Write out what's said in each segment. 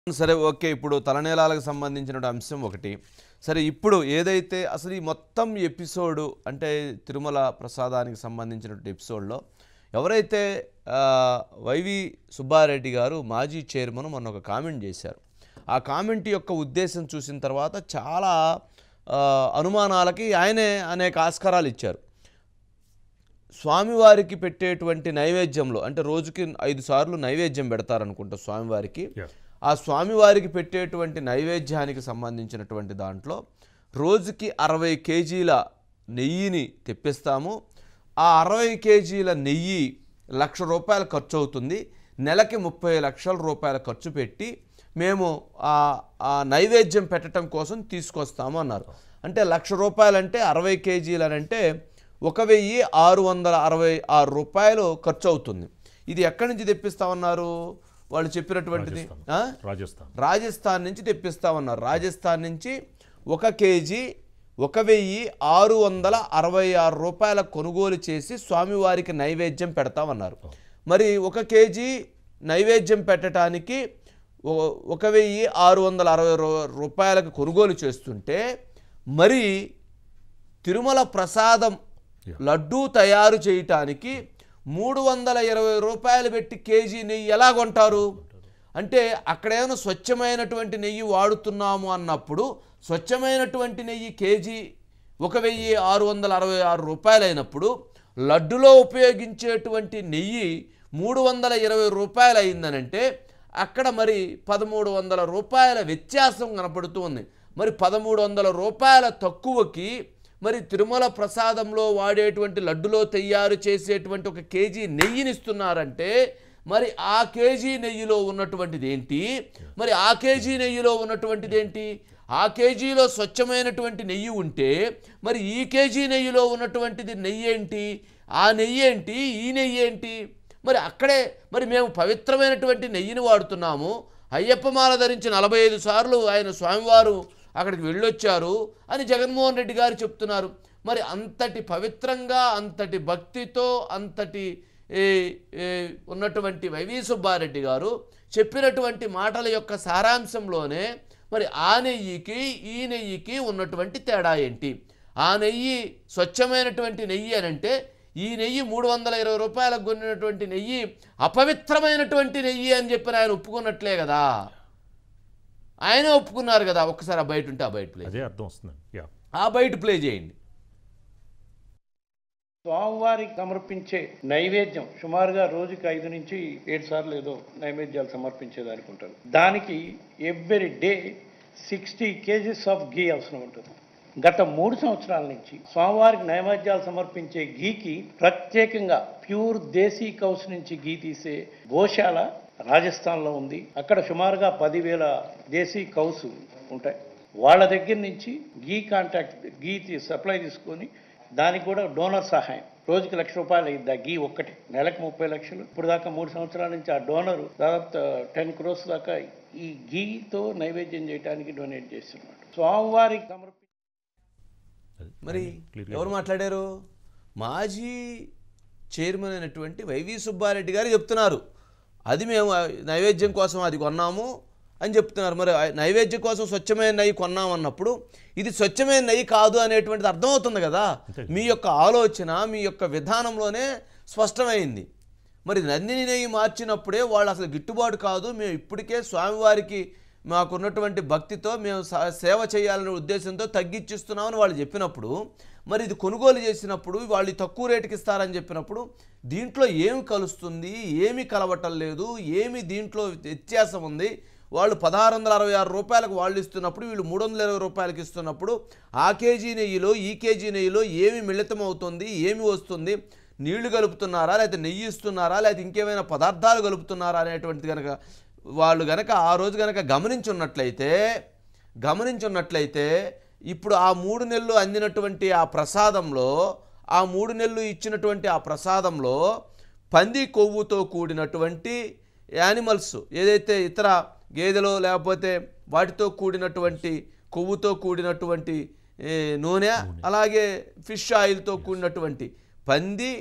సరే ఓకే. ఇప్పుడు తలనీలాలకు సంబంధించిన అంశం ఒకటి. సరే ఇప్పుడు ఏదైతే అసలు ఈ మొత్తం ఎపిసోడు అంటే తిరుమల ప్రసాదానికి సంబంధించినటువంటి ఎపిసోడ్‌లో ఎవరైతే వైవి సుబ్బారెడ్డి గారు మాజీ చైర్మన్ మొన్న ఒక కామెంట్ చేశారు. ఆ కామెంట్ యొక్క ఉద్దేశం చూసిన తర్వాత చాలా అనుమానాలకి ఆయనే అనేక ఆస్కారాలు ఇచ్చారు. స్వామివారికి పెట్టేటువంటి నైవేద్యంలో అంటే రోజుకి 5 సార్లు నైవేద్యం పెడతారనుకుంటా స్వామివారికి. ఆ స్వామివారికి పెట్టేటువంటి నైవేద్యానికి సంబంధించినటువంటి దాంట్లో రోజుకి 60 కేజీల నెయ్యిని తెప్పిస్తాము. ఆ 60 కేజీల నెయ్యి ₹1,00,000 ఖర్చు అవుతుంది. నెలకి 30 లక్షల రూపాయల ఖర్చు పెట్టి మేము ఆ నైవేద్యం పెట్టడం కోసం తీసుకొస్తాము అన్నారు. అంటే ₹1,00,000 అంటే 60 కేజీలనంటే ₹1,666 ఖర్చు అవుతుంది. ఇది ఎక్కడి నుంచి తెప్పిస్తామన్నారు వాళ్ళు చెప్పినటువంటిది? రాజస్థాన్ నుంచి తెప్పిస్తామన్నారు. రాజస్థాన్ నుంచి 1 కేజీ ₹1,666 కొనుగోలు చేసి స్వామివారికి నైవేద్యం పెడతామన్నారు. మరి 1 కేజీ నైవేద్యం పెట్టడానికి ₹1,660 కొనుగోలు చేస్తుంటే మరి తిరుమల ప్రసాదం లడ్డూ తయారు చేయటానికి ₹320 పెట్టి కేజీ నెయ్యి ఎలా కొంటారు? అంటే అక్కడేమైనా స్వచ్ఛమైనటువంటి నెయ్యి వాడుతున్నాము అన్నప్పుడు స్వచ్ఛమైనటువంటి నెయ్యి కేజీ ₹1,666 అయినప్పుడు లడ్డులో ఉపయోగించేటువంటి నెయ్యి ₹320 అయిందనంటే అక్కడ మరి ₹1,300 వ్యత్యాసం కనపడుతుంది. మరి ₹1,300 తక్కువకి మరి తిరుమల ప్రసాదంలో వాడేటువంటి లడ్డులో తయారు చేసేటువంటి 1 కేజీ నెయ్యినిస్తున్నారంటే మరి ఆ కేజీ నెయ్యిలో ఉన్నటువంటిది ఏంటి? మరి ఆ కేజీ నెయ్యిలో ఉన్నటువంటిది ఏంటి? ఆ కేజీలో స్వచ్ఛమైనటువంటి నెయ్యి ఉంటే మరి ఈ కేజీ నెయ్యిలో ఉన్నటువంటిది నెయ్యి ఏంటి? ఆ నెయ్యి ఏంటి? ఈ నెయ్యి ఏంటి? మరి అక్కడే మరి మేము పవిత్రమైనటువంటి నెయ్యిని వాడుతున్నాము. అయ్యప్పమాల ధరించి 45 సార్లు ఆయన స్వామివారు అక్కడికి వెళ్ళొచ్చారు అని జగన్మోహన్ రెడ్డి గారు చెప్తున్నారు. మరి అంతటి పవిత్రంగా అంతటి భక్తితో అంతటి ఉన్నటువంటి వైవి సుబ్బారెడ్డి గారు చెప్పినటువంటి మాటల యొక్క సారాంశంలోనే మరి ఆ నెయ్యికి ఈ నెయ్యికి ఉన్నటువంటి తేడా ఏంటి? ఆ నెయ్యి స్వచ్ఛమైనటువంటి నెయ్యి అనంటే ఈ నెయ్యి ₹320 కొన్నటువంటి నెయ్యి అపవిత్రమైనటువంటి నెయ్యి అని చెప్పి ఆయన ఒప్పుకున్నట్లే కదా. ఆయనే ఒప్పుకున్నారు కదా. ఒక్కసారి ఆ బయట ఉంటే ఆ బయట ప్లే అర్థం వస్తుంది. ఆ బయట ప్లే చేయండి. స్వామివారికి సమర్పించే నైవేద్యం సుమారుగా రోజుకి 5 నుంచి 7 సార్లు ఏదో నైవేద్యాలు సమర్పించేది అనుకుంటారు. దానికి every day 60 kgs of ghee అవసరం ఉంటుంది. గత 3 సంవత్సరాల నుంచి స్వామివారికి నైవేద్యాలు సమర్పించే ఘీకి ప్రత్యేకంగా ప్యూర్ దేశీ కౌస్ నుంచి ఘీ తీసే గోశాల రాజస్థాన్లో ఉంది. అక్కడ సుమారుగా 10,000 దేశీ కౌస్ ఉంటాయి. వాళ్ళ దగ్గర నుంచి ఘీ సప్లై తీసుకొని దానికి కూడా డోనర్ సహాయం రోజుకి ₹1,00,000 అయింది. ఆ ఘీ ఒక్కటి నెలకు 30 లక్షలు. ఇప్పుడు దాకా 3 సంవత్సరాల నుంచి ఆ డోనరు దాదాపు 10 crores దాకా ఈ ఘీతో నైవేద్యం చేయడానికి డొనేట్ చేస్తున్నాడు. స్వామివారికి మరి ఎవరు మాట్లాడారు? మాజీ చైర్మన్ అయినటువంటి వైవి సుబ్బారెడ్డి గారు చెప్తున్నారు. అది మేము నైవేద్యం కోసం అది కొన్నాము అని చెప్తున్నారు. మరి నైవేద్యం కోసం స్వచ్ఛమైన నెయ్యి కొన్నామన్నప్పుడు ఇది స్వచ్ఛమైన నెయ్యి కాదు అనేటువంటిది అర్థమవుతుంది కదా. మీ యొక్క ఆలోచన మీ యొక్క విధానంలోనే స్పష్టమైంది. మరి నందిని నెయ్యి మార్చినప్పుడే వాళ్ళు అసలు గిట్టుబాటు కాదు, మేము ఇప్పటికే స్వామివారికి మాకున్నటువంటి భక్తితో మేము సేవ చేయాలనే ఉద్దేశంతో తగ్గించిస్తున్నామని వాళ్ళు చెప్పినప్పుడు మరి ఇది కొనుగోలు చేసినప్పుడు వాళ్ళు తక్కువ రేటుకి ఇస్తారని చెప్పినప్పుడు దీంట్లో ఏమి కలుస్తుంది, ఏమి కలవటం లేదు, ఏమి దీంట్లో వ్యత్యాసం ఉంది? వాళ్ళు ₹1,666 వాళ్ళు ఇస్తున్నప్పుడు వీళ్ళు ₹320 ఇస్తున్నప్పుడు ఆ కేజీ నెయ్యిలో ఈ కేజీ నెయ్యిలో ఏమి మిళితం అవుతుంది, ఏమి వస్తుంది? నీళ్లు కలుపుతున్నారా, లేకపోతే నెయ్యి ఇస్తున్నారా, లేకపోతే ఇంకేమైనా పదార్థాలు కలుపుతున్నారా అనేటువంటిది కనుక వాళ్ళు గనక ఆ రోజు గనక గమనించున్నట్లయితే ఇప్పుడు ఆ 3 నెలలు అందినటువంటి ఆ ప్రసాదంలో ఆ 3 నెలలు ఇచ్చినటువంటి ఆ ప్రసాదంలో పంది కొవ్వుతో కూడినటువంటి యానిమల్స్ ఏదైతే ఇతర గేదెలో లేకపోతే వాటితో కూడినటువంటి కొవ్వుతో కూడినటువంటి నూనె అలాగే ఫిష్ ఆయిల్తో కూడినటువంటి పంది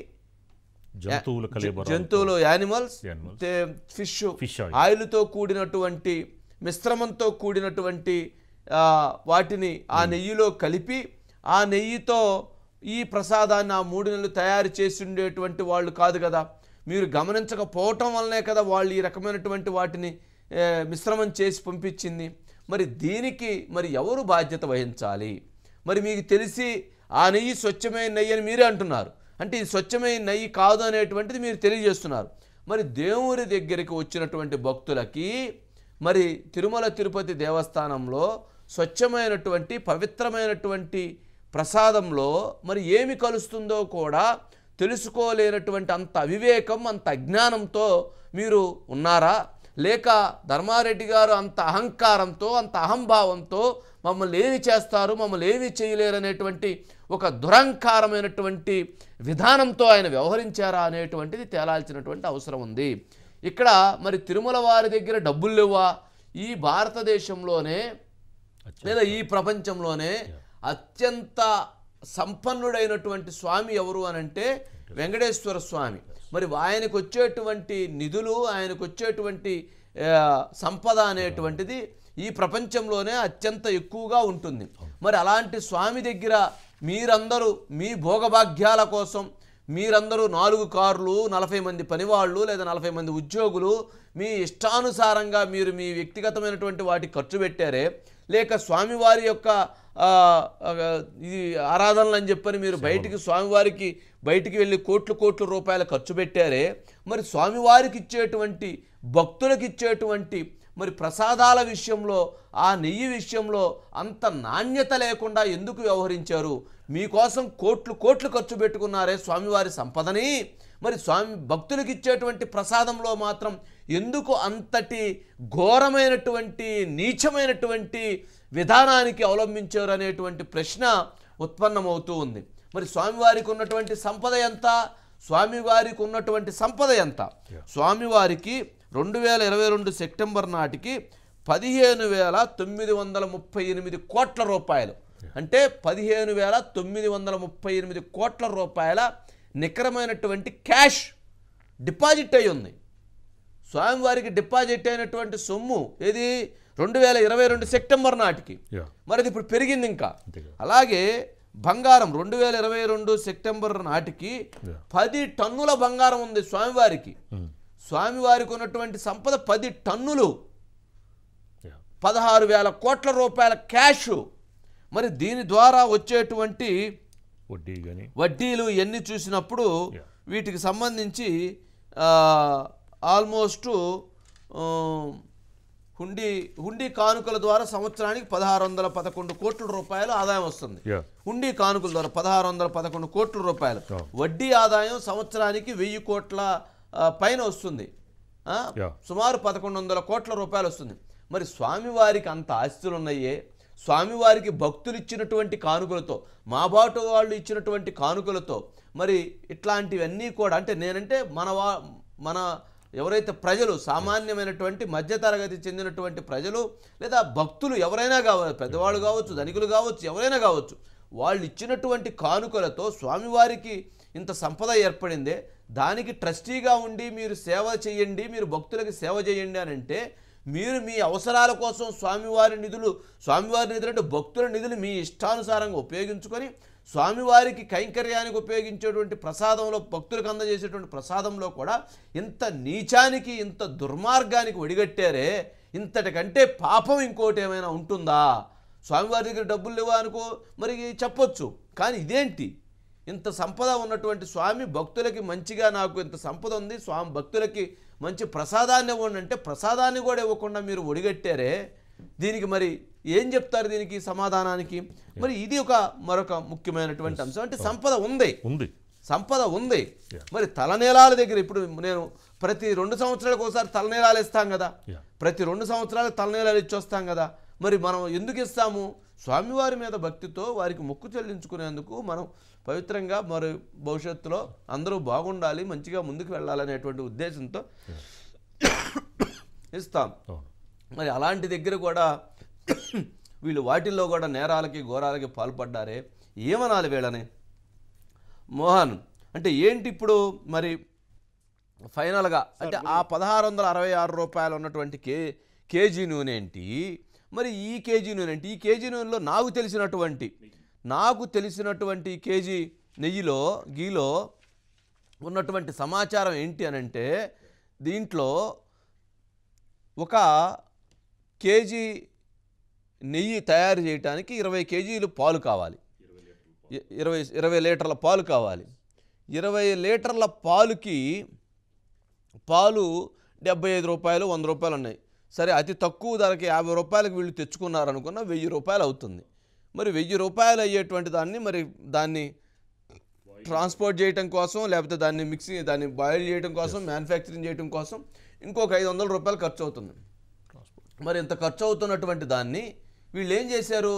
జంతువులు యానిమల్స్ ఫిష్ ఆయిల్ తో కూడినటువంటి మిశ్రమంతో కూడినటువంటి వాటిని ఆ నెయ్యిలో కలిపి ఆ నెయ్యితో ఈ ప్రసాదాన్ని ఆ 3 నెలలు తయారు చేసి ఉండేటువంటి వాళ్ళు కాదు కదా. మీరు గమనించకపోవటం వల్లనే కదా వాళ్ళు ఈ రకమైనటువంటి వాటిని మిశ్రమం చేసి పంపించింది. మరి దీనికి మరి ఎవరు బాధ్యత వహించాలి? మరి మీకు తెలిసి ఆ నెయ్యి స్వచ్ఛమైన నెయ్యి అని మీరే అంటున్నారు. అంటే ఇది స్వచ్ఛమైన నెయ్యి కాదు అనేటువంటిది మీరు తెలియజేస్తున్నారు. మరి దేవుని దగ్గరికి వచ్చినటువంటి భక్తులకి మరి తిరుమల తిరుపతి దేవస్థానంలో స్వచ్ఛమైనటువంటి పవిత్రమైనటువంటి ప్రసాదంలో మరి ఏమి కలుస్తుందో కూడా తెలుసుకోలేనటువంటి అంత అవివేకం, అంత అజ్ఞానంతో మీరు ఉన్నారా? లేక ధర్మారెడ్డి గారు అంత అహంకారంతో, అంత అహంభావంతో మమ్మల్ని ఏమి చేస్తారు, మమ్మల్ని ఏమి చేయలేరు అనేటువంటి ఒక దురహంకారమైనటువంటి విధానంతో ఆయన వ్యవహరించారా అనేటువంటిది తేలాల్సినటువంటి అవసరం ఉంది. ఇక్కడ మరి తిరుమల వారి దగ్గర డబ్బులు లేవా? ఈ భారతదేశంలోనే లేదా ఈ ప్రపంచంలోనే అత్యంత సంపన్నుడైనటువంటి స్వామి ఎవరు అనంటే వెంకటేశ్వర స్వామి. మరి ఆయనకు వచ్చేటువంటి నిధులు, ఆయనకు వచ్చేటువంటి సంపద అనేటువంటిది ఈ ప్రపంచంలోనే అత్యంత ఎక్కువగా ఉంటుంది. మరి అలాంటి స్వామి దగ్గర మీరందరూ మీ భోగభాగ్యాల కోసం మీరందరూ 4 కార్లు, 40 మంది పనివాళ్ళు లేదా 40 మంది ఉద్యోగులు మీ ఇష్టానుసారంగా మీరు మీ వ్యక్తిగతమైనటువంటి వాటికి ఖర్చు పెట్టారే, లేక స్వామివారి యొక్క ఇది ఆరాధనలు అని చెప్పని మీరు బయటికి స్వామివారికి బయటికి వెళ్ళి కోట్ల రూపాయల ఖర్చు పెట్టారే, మరి స్వామివారికి ఇచ్చేటువంటి భక్తులకు ఇచ్చేటువంటి మరి ప్రసాదాల విషయంలో ఆ నెయ్యి విషయంలో అంత నాణ్యత లేకుండా ఎందుకు వ్యవహరించారు? మీకోసం కోట్లు ఖర్చు పెట్టుకున్నారే స్వామివారి సంపదని, మరి స్వామి భక్తులకు ఇచ్చేటువంటి ప్రసాదంలో మాత్రం ఎందుకు అంతటి ఘోరమైనటువంటి నీచమైనటువంటి విధానానికి అవలంబించారు అనేటువంటి ప్రశ్న ఉత్పన్నమవుతూ ఉంది. మరి స్వామివారికి ఉన్నటువంటి సంపద ఎంత? స్వామివారికి ఉన్నటువంటి సంపద ఎంత? స్వామివారికి 2022 సెప్టెంబర్ నాటికి 15,938 కోట్ల రూపాయలు, అంటే 15,938 కోట్ల రూపాయల నికరమైనటువంటి క్యాష్ డిపాజిట్ అయి ఉంది. స్వామివారికి డిపాజిట్ అయినటువంటి సొమ్ము ఏది 2022 సెప్టెంబర్ నాటికి. మరి అది ఇప్పుడు పెరిగింది ఇంకా. అలాగే బంగారం 2022 సెప్టెంబర్ నాటికి 10 టన్నుల బంగారం ఉంది స్వామివారికి. స్వామివారికి ఉన్నటువంటి సంపద 10 టన్నులు, 16,000 కోట్ల రూపాయల క్యాష్. మరి దీని ద్వారా వచ్చేటువంటి వడ్డీలు ఎన్ని చూసినప్పుడు వీటికి సంబంధించి ఆల్మోస్ట్ హుండీ కానుకల ద్వారా సంవత్సరానికి 1611 కోట్ల రూపాయలు ఆదాయం వస్తుంది. హుండీ కానుకల ద్వారా 1611 కోట్ల రూపాయలు. వడ్డీ ఆదాయం సంవత్సరానికి 1000 కోట్ల పైన వస్తుంది. సుమారు 1100 కోట్ల రూపాయలు వస్తుంది. మరి స్వామివారికి అంత ఆస్తులు ఉన్నాయే, స్వామివారికి భక్తులు ఇచ్చినటువంటి కానుకలతో, మా బాటు వాళ్ళు ఇచ్చినటువంటి కానుకలతో, మరి ఇట్లాంటివన్నీ కూడా అంటే నేనంటే మన ఎవరైతే ప్రజలు సామాన్యమైనటువంటి మధ్యతరగతి చెందినటువంటి ప్రజలు లేదా భక్తులు ఎవరైనా కావచ్చు, పెద్దవాళ్ళు కావచ్చు, ధనికులు కావచ్చు, ఎవరైనా కావచ్చు, వాళ్ళు ఇచ్చినటువంటి కానుకలతో స్వామివారికి ఇంత సంపద ఏర్పడిందే, దానికి ట్రస్టీగా ఉండి మీరు సేవ చేయండి, మీరు భక్తులకి సేవ చేయండి అని అంటే మీరు మీ అవసరాల కోసం స్వామివారి నిధులు అంటే భక్తుల నిధులు మీ ఇష్టానుసారంగా ఉపయోగించుకొని స్వామివారికి కైంకర్యానికి ఉపయోగించేటువంటి ప్రసాదంలో, భక్తులకు అందజేసేటువంటి ప్రసాదంలో కూడా ఇంత నీచానికి, ఇంత దుర్మార్గానికి ఒడిగట్టారే, ఇంతటికంటే పాపం ఇంకోటి ఏమైనా ఉంటుందా? స్వామివారి దగ్గర డబ్బులు లేవా అనుకో మరి చెప్పొచ్చు, కానీ ఇదేంటి? ఇంత సంపద ఉన్నటువంటి స్వామి భక్తులకి మంచిగా నాకు ఇంత సంపద ఉంది, స్వామి భక్తులకి మంచి ప్రసాదాన్ని ఇవ్వండి అంటే ప్రసాదాన్ని కూడా ఇవ్వకుండా మీరు ఒడిగట్టారే, దీనికి మరి ఏం చెప్తారు దీనికి సమాధానానికి? మరి ఇది మరొక ముఖ్యమైనటువంటి అంశం. అంటే సంపద ఉంది. మరి తలనేలాల దగ్గర ఇప్పుడు నేను ప్రతి 2 సంవత్సరాలకు ఒకసారి తలనేలాలు ఇస్తాం కదా, ప్రతి 2 సంవత్సరాలకు తలనేలాలు ఇచ్చొస్తాం కదా, మరి మనం ఎందుకు ఇస్తాము? స్వామివారి మీద భక్తితో వారికి మొక్కు చెల్లించుకునేందుకు మనం పవిత్రంగా మరి భవిష్యత్తులో అందరూ బాగుండాలి, మంచిగా ముందుకు వెళ్ళాలనేటువంటి ఉద్దేశంతో ఇస్తాం. మరి అలాంటి దగ్గర కూడా వీళ్ళు వాటిల్లో కూడా నేరాలకి ఘోరాలకి పాల్పడ్డారే, ఏమనాలి వీళ్ళని? మోహన్ అంటే ఏంటి ఇప్పుడు మరి ఫైనల్గా అంటే ఆ 1666 రూపాయలు ఉన్నటువంటి కేజీ నూనె ఏంటి, మరి ఈ కేజీ నూనె ఏంటి? ఈ కేజీ నూనెలో నాకు తెలిసినటువంటి కేజీ నెయ్యిలో గీలో ఉన్నటువంటి సమాచారం ఏంటి అని అంటే, దీంట్లో ఒక కేజీ నెయ్యి తయారు చేయడానికి 20 కేజీలు పాలు కావాలి, 20 లీటర్ల పాలు కావాలి. 20 లీటర్ల పాలుకి పాలు 75 రూపాయలు 100 రూపాయలు ఉన్నాయి. సరే, అతి తక్కువ ధరకి 50 రూపాయలకు వీళ్ళు తెచ్చుకున్నారనుకున్న 1000 రూపాయలు అవుతుంది. మరి 1000 రూపాయలు అయ్యేటువంటి దాన్ని ట్రాన్స్పోర్ట్ చేయడం కోసం, లేకపోతే దాన్ని బాయిల్ చేయడం కోసం, మ్యానుఫ్యాక్చరింగ్ చేయడం కోసం ఇంకొక 500 రూపాయలు ఖర్చు అవుతుంది. మరి ఇంత ఖర్చు అవుతున్నటువంటి దాన్ని వీళ్ళు ఏం చేశారు?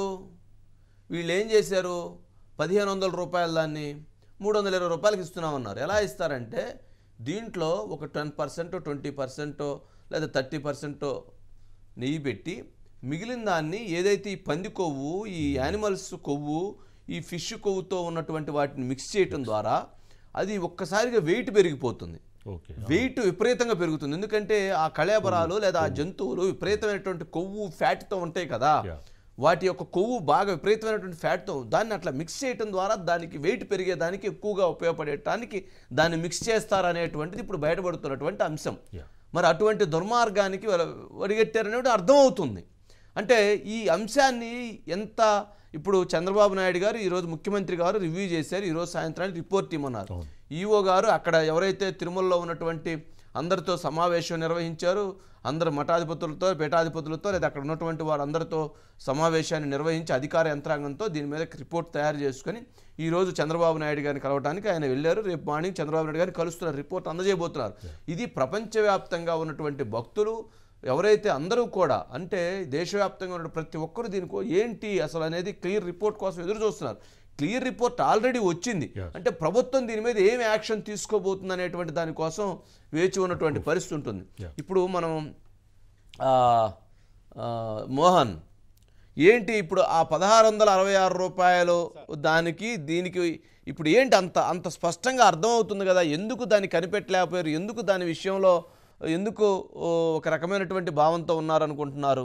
1500 రూపాయలు దాన్ని 320 రూపాయలకి ఇస్తున్నామన్నారు. ఎలా ఇస్తారంటే, దీంట్లో ఒక 10% 20% లేదా 30% నెయ్యి పెట్టి, మిగిలిన దాన్ని ఏదైతే ఈ పంది కొవ్వు, ఈ యానిమల్స్ కొవ్వు, ఈ ఫిష్ కొవ్వుతో ఉన్నటువంటి వాటిని మిక్స్ చేయటం ద్వారా అది ఒక్కసారిగా వెయిట్ పెరిగిపోతుంది. వెయిట్ విపరీతంగా పెరుగుతుంది. ఎందుకంటే ఆ కళేబరాలు లేదా ఆ జంతువులు విపరీతమైనటువంటి కొవ్వు ఫ్యాట్తో ఉంటాయి కదా, వాటి యొక్క కొవ్వు బాగా విపరీతమైనటువంటి ఫ్యాట్తో దాన్ని అట్లా మిక్స్ చేయడం ద్వారా దానికి వెయిట్ పెరిగేదానికి ఎక్కువగా ఉపయోగపడేటానికి దాన్ని మిక్స్ చేస్తారనేటువంటిది ఇప్పుడు బయటపడుతున్నటువంటి అంశం. మరి అటువంటి దుర్మార్గానికి వడిగట్టారనేది అర్థమవుతుంది. అంటే ఈ అంశాన్ని ఇప్పుడు చంద్రబాబు నాయుడు గారు ఈరోజు ముఖ్యమంత్రి గారు రివ్యూ చేశారు. ఈరోజు సాయంత్రానికి రిపోర్ట్ ఇవ్వమన్నారు. ఈఓ గారు అక్కడ ఎవరైతే తిరుమలలో ఉన్నటువంటి అందరితో సమావేశం నిర్వహించారు, అందరు మఠాధిపతులతో, పీఠాధిపతులతో, లేదా అక్కడ ఉన్నటువంటి వారందరితో సమావేశాన్ని నిర్వహించి అధికార యంత్రాంగంతో దీని మీద రిపోర్ట్ తయారు చేసుకొని ఈరోజు చంద్రబాబు నాయుడు గారిని కలవడానికి ఆయన వెళ్ళారు. రేపు మార్నింగ్ చంద్రబాబు నాయుడు గారిని కలుస్తున్నారు, రిపోర్ట్ అందజేయబోతున్నారు. ఇది ప్రపంచవ్యాప్తంగా ఉన్నటువంటి భక్తులు ఎవరైతే అందరూ కూడా, అంటే దేశవ్యాప్తంగా ఉన్న ప్రతి ఒక్కరు దీనికి ఏంటి అసలు అనేది క్లియర్ రిపోర్ట్ కోసం ఎదురు చూస్తున్నారు. క్లియర్ రిపోర్ట్ ఆల్రెడీ వచ్చింది. అంటే ప్రభుత్వం దీని మీద ఏం యాక్షన్ తీసుకోబోతుంది అనేటువంటి దానికోసం వేచి ఉన్నటువంటి పరిస్థితి ఉంటుంది. ఇప్పుడు మనం మోహన్ ఏంటి ఇప్పుడు ఆ 1666 రూపాయలు దీనికి ఇప్పుడు ఏంటి అంత స్పష్టంగా అర్థమవుతుంది కదా, ఎందుకు దాన్ని కనిపెట్టలేకపోయారు, ఎందుకు దాని విషయంలో ఎందుకు ఒక రకమైనటువంటి భావంతో ఉన్నారనుకుంటున్నారు?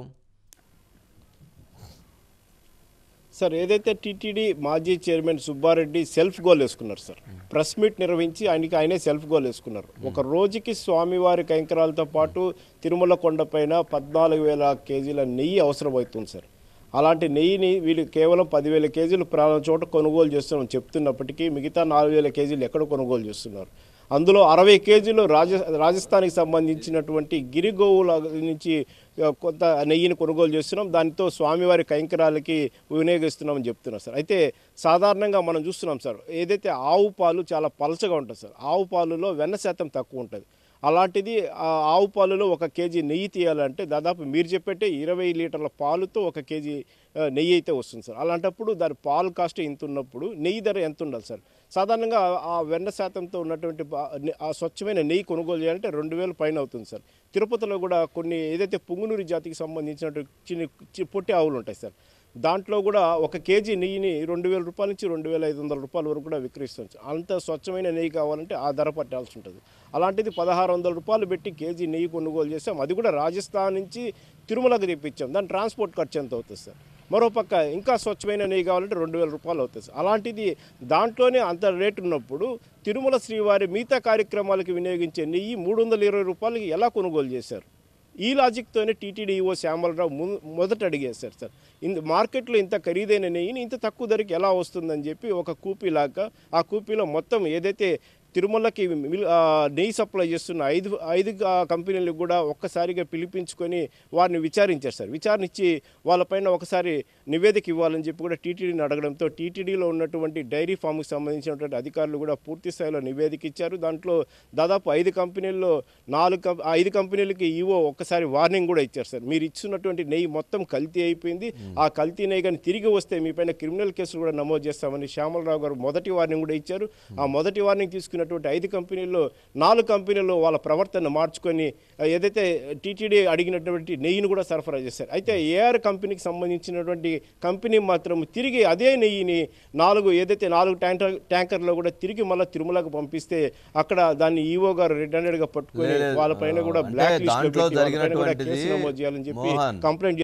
సార్, ఏదైతే టీటీడీ మాజీ చైర్మన్ సుబ్బారెడ్డి సెల్ఫ్ గోల్ వేసుకున్నారు సార్, ప్రెస్ మీట్ నిర్వహించి ఆయనే సెల్ఫ్ గోల్ వేసుకున్నారు. ఒక రోజుకి స్వామివారి కైంకరాలతో పాటు తిరుమల కొండపైన 14,000 కేజీల నెయ్యి అవసరమవుతుంది సార్. అలాంటి నెయ్యిని వీళ్ళు కేవలం 10,000 కేజీలు ప్రారంభ చోట కొనుగోలు చేస్తున్నామని చెప్తున్నప్పటికీ మిగతా 4,000 కేజీలు ఎక్కడ కొనుగోలు చేస్తున్నారు? అందులో 60 కేజీలు రాజస్థాన్కి సంబంధించినటువంటి గిరిగోవుల నుంచి కొంత నెయ్యిని కొనుగోలు చేస్తున్నాం, దానితో స్వామివారి కైంకరాలకి వినియోగిస్తున్నామని చెప్తున్నారు సార్. అయితే సాధారణంగా మనం చూస్తున్నాం సార్, ఏదైతే ఆవు పాలు చాలా పలచగా ఉంటుంది సార్, ఆవు పాలులో వెన్న శాతం తక్కువ ఉంటుంది. అలాంటిది ఆవు పాలలో 1 కేజీ నెయ్యి తీయాలంటే దాదాపు మీరు చెప్పేట్టే 20 లీటర్ల పాలుతో 1 కేజీ నెయ్యి అయితే వస్తుంది సార్. అలాంటప్పుడు దాని పాలు కాస్ట్ ఇంత ఉన్నప్పుడు నెయ్యి ధర ఎంత ఉండాలి సార్? సాధారణంగా ఆ వెన్న శాతంతో ఉన్నటువంటి ఆ స్వచ్ఛమైన నెయ్యి కొనుగోలు చేయాలంటే 2,000 పైన అవుతుంది సార్. తిరుపతిలో కూడా కొన్ని ఏదైతే పుంగునూరి జాతికి సంబంధించినటువంటి పొట్టి ఆవులు ఉంటాయి సార్, దాంట్లో కూడా 1 కేజీ నెయ్యిని 2,000 రూపాయల నుంచి 2,500 రూపాయల వరకు కూడా విక్రయిస్తుంది. అంత స్వచ్ఛమైన నెయ్యి కావాలంటే ఆ ధర పట్టాల్సి ఉంటుంది. అలాంటిది 1,600 రూపాయలు పెట్టి కేజీ నెయ్యి కొనుగోలు చేసాం, అది కూడా రాజస్థాన్ నుంచి తిరుమలకు తెప్పించాం. దాని ట్రాన్స్పోర్ట్ ఖర్చు ఎంత అవుతుంది సార్? మరోపక్క ఇంకా స్వచ్ఛమైన నెయ్యి కావాలంటే 2,000 రూపాయలు అవుతుంది సార్. అలాంటిది దాంట్లోనే అంత రేటు ఉన్నప్పుడు తిరుమల శ్రీవారి మిగతా కార్యక్రమాలకు వినియోగించే నెయ్యి 320 రూపాయలకి ఎలా కొనుగోలు చేశారు? ఈ లాజిక్తోనే టీటీడీ ఈఓ శ్యామలరావు మొదట అడిగేశారు సార్, మార్కెట్లో ఇంత ఖరీదైన నెయ్యిని ఇంత తక్కువ ధరకి ఎలా వస్తుందని చెప్పి ఒక కూపీలాగా, ఆ కూపీలో మొత్తం ఏదైతే తిరుమలకి నెయ్యి సప్లై చేస్తున్న ఐదు కంపెనీలకు కూడా ఒక్కసారిగా పిలిపించుకొని వారిని విచారించారు సార్. విచారించి వాళ్ళపైన ఒకసారి నివేదిక ఇవ్వాలని చెప్పి కూడా టీటీడీని అడగడంతో టీటీడీలో ఉన్నటువంటి డైరీ ఫామ్కి సంబంధించినటువంటి అధికారులు కూడా పూర్తి స్థాయిలో నివేదిక ఇచ్చారు. దాంట్లో దాదాపు 5 కంపెనీల్లో 5 కంపెనీలకి ఈవో ఒక్కసారి వార్నింగ్ కూడా ఇచ్చారు సార్. మీరు ఇచ్చినటువంటి నెయ్యి మొత్తం కల్తీ అయిపోయింది, ఆ కల్తీ నెయ్యి కానీ తిరిగి వస్తే మీపైన క్రిమినల్ కేసులు కూడా నమోదు చేస్తామని శ్యామలరావు గారు మొదటి వార్నింగ్ కూడా ఇచ్చారు. ఆ మొదటి వార్నింగ్ తీసుకుని తీసుకున్నటువంటి 5 కంపెనీల్లో 4 కంపెనీలు వాళ్ళ ప్రవర్తన మార్చుకొని ఏదైతే టీటీడీ అడిగినటువంటి నెయ్యిని కూడా సరఫరా చేశారు. అయితే ఏఆర్ కంపెనీకి సంబంధించినటువంటి కంపెనీ మాత్రం తిరిగి అదే నెయ్యిని 4 ట్యాంకర్లో కూడా తిరిగి మళ్ళీ తిరుమలకు పంపిస్తే అక్కడ దాన్ని ఈవో గారు రెడ్ హ్యాండెడ్గా పట్టుకొని వాళ్ళపైన కూడా బ్లాక్ లిస్ట్ లో పెట్టి వాళ్ళపైన కూడా కేసు నమోదు చేయాలని చెప్పి కంప్లైంట్